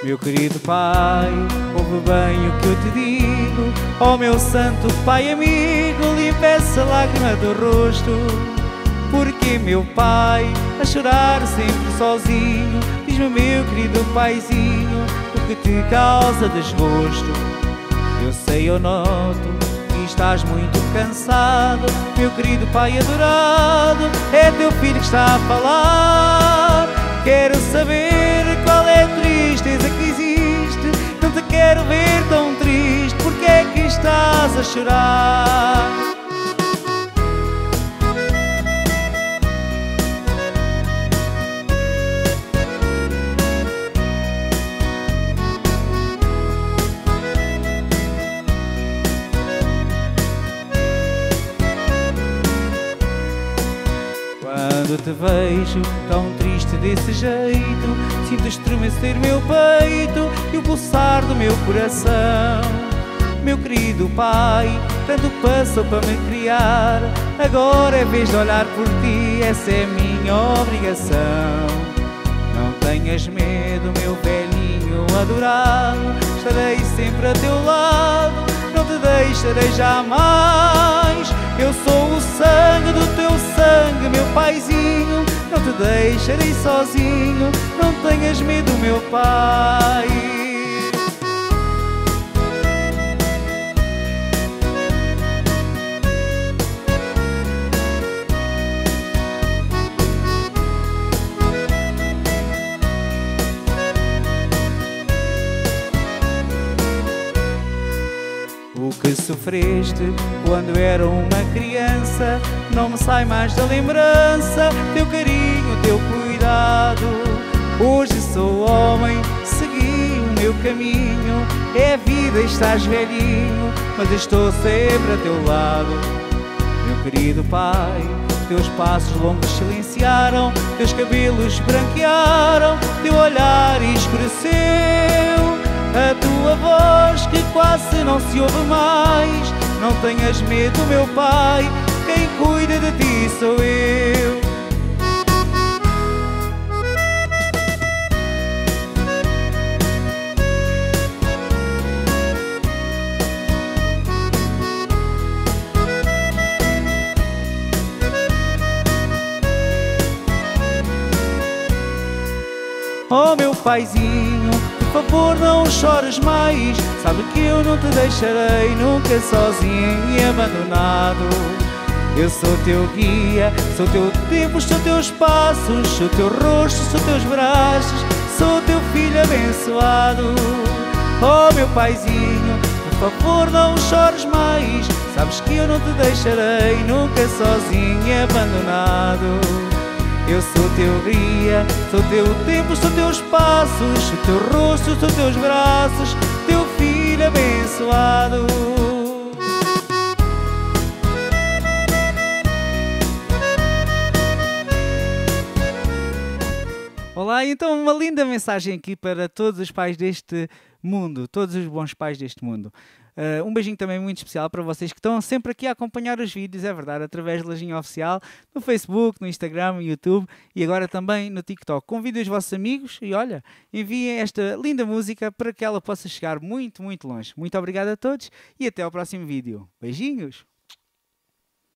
Meu querido Pai, ouve bem o que eu te digo. Ó meu santo Pai amigo, limpa essa lágrima do rosto. Porque meu Pai, a chorar sempre sozinho, diz-me, meu querido Paizinho, o que te causa desgosto. Eu sei, eu noto que estás muito cansado. Meu querido Pai adorado, é teu filho que está a falar. Quero saber qual é a tristeza que existe. Não te quero ver tão triste, porque é que estás a chorar? Quando te vejo tão triste desse jeito, sinto estremecer meu peito e o pulsar do meu coração. Meu querido Pai, tanto passou para me criar, agora é vez de olhar por ti, essa é a minha obrigação. Não tenhas medo, meu velhinho adorado, estarei sempre a teu lado, não te deixarei jamais. Eu sou o sangue do teu sangue, meu Paizinho, não te deixarei sozinho, não tenhas medo, meu Pai. O que sofreste quando era uma criança não me sai mais da lembrança, teu carinho, teu cuidado. Hoje sou homem, segui o meu caminho, é a vida, estás velhinho, mas estou sempre a teu lado. Meu querido Pai, teus passos longos silenciaram, teus cabelos branquearam, teu olhar escureceu. A tua voz que quase não se ouve mais. Não tenhas medo, meu Pai, quem cuida de ti sou eu. Oh meu Paizinho, por favor não chores mais, sabe que eu não te deixarei nunca sozinho e abandonado. Eu sou teu guia, sou teu tempo, sou teus passos, sou teu rosto, sou teus braços, sou teu filho abençoado. Oh meu Paizinho, por favor não chores mais, sabes que eu não te deixarei nunca sozinho e abandonado. Eu sou teu guia, sou teu tempo, sou teus passos, sou teu rosto, sou teus braços, teu filho abençoado. Olá, então uma linda mensagem aqui para todos os pais deste mundo, todos os bons pais deste mundo. Um beijinho também muito especial para vocês que estão sempre aqui a acompanhar os vídeos, é verdade, através do Lajinha Oficial, no Facebook, no Instagram, no YouTube e agora também no TikTok. Convidem os vossos amigos e olha, enviem esta linda música para que ela possa chegar muito, muito longe. Muito obrigado a todos e até ao próximo vídeo. Beijinhos!